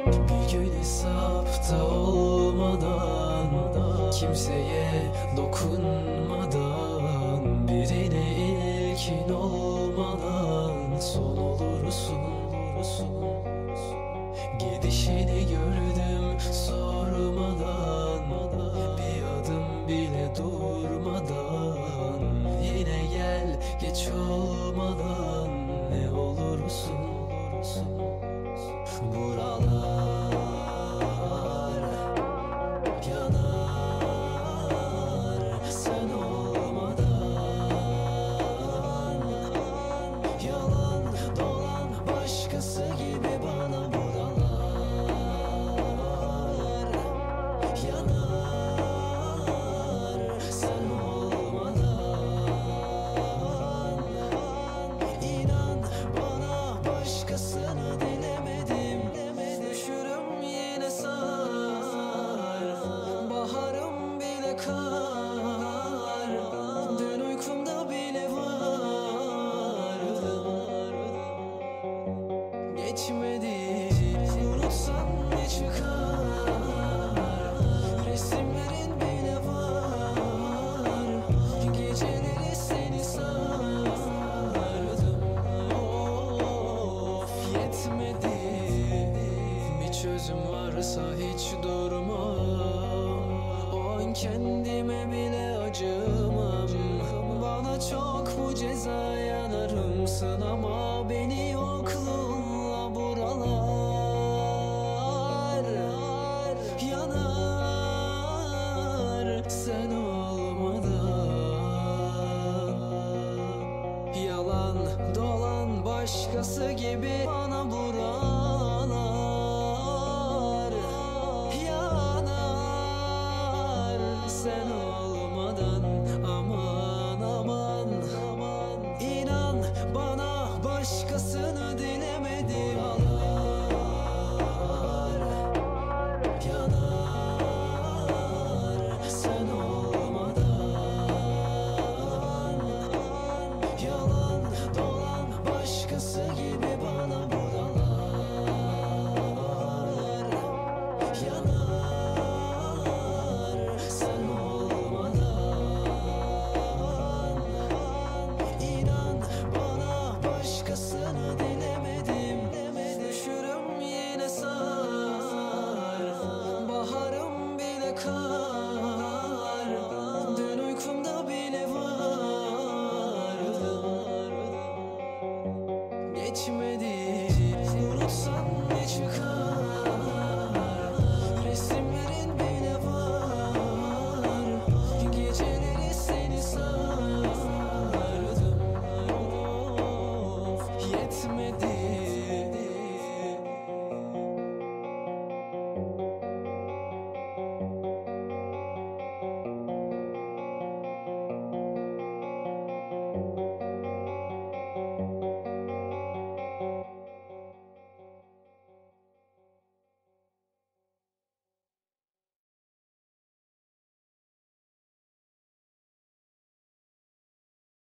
Bir gün hesapta olmadan, kimseye dokunmadan, birine ilkin olmadan son olursun. Gidişini gördüm sormadan, bir adım bile durmadan. Yine gel geç olmadan, ne olursun. Buralar yanar sen olmadan. Yalan dolan başkası gibi bana. Buralar yanar sen olmadan. İnan bana, başkasını dilemedim. Düşürüm yine sar, baharım bile kar. Dün uykumda bile vardı. Geçmedi, unutsan ne çıkar? Resimlerin bile var. Geceleri seni sardım. Of, yetmedi. Bir çözüm varsa hiç durmam. O an kendime bile acımam. Bana çok bu ceza yanarımsın ama beni yokluğunla buralar yanar sen olmadan. Yalan dolan başkası gibi bana. Buralar yanar sen olmadan. Aman aman aman, İnan bana, başkasını dilemedim. Yanar yanar sen olmadan. Yalan dolan başkası gibi bana. Buralar yanar sen olmadan. İnan bana, başkasını dilemedim. Düşürüm yine sar, baharım bile kar. Dün uykumda bile vardı. Geçmedi, unutsan ne çıkar?